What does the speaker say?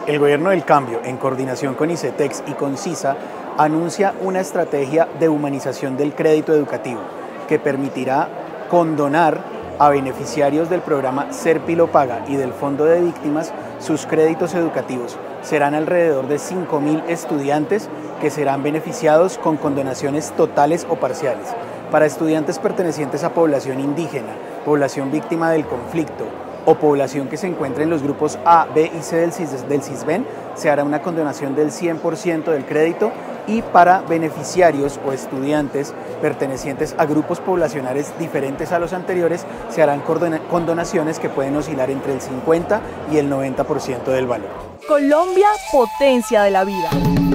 El Gobierno del Cambio, en coordinación con ICETEX y con CISA, anuncia una estrategia de humanización del crédito educativo que permitirá condonar a beneficiarios del programa Serpilo Paga y del Fondo de Víctimas sus créditos educativos. Serán alrededor de 5.000 estudiantes que serán beneficiados con condonaciones totales o parciales. Para estudiantes pertenecientes a población indígena, población víctima del conflicto o población que se encuentra en los grupos A, B y C del Sisbén, se hará una condonación del 100% del crédito, y para beneficiarios o estudiantes pertenecientes a grupos poblacionales diferentes a los anteriores, se harán condonaciones que pueden oscilar entre el 50 y el 90% del valor. Colombia, potencia de la vida.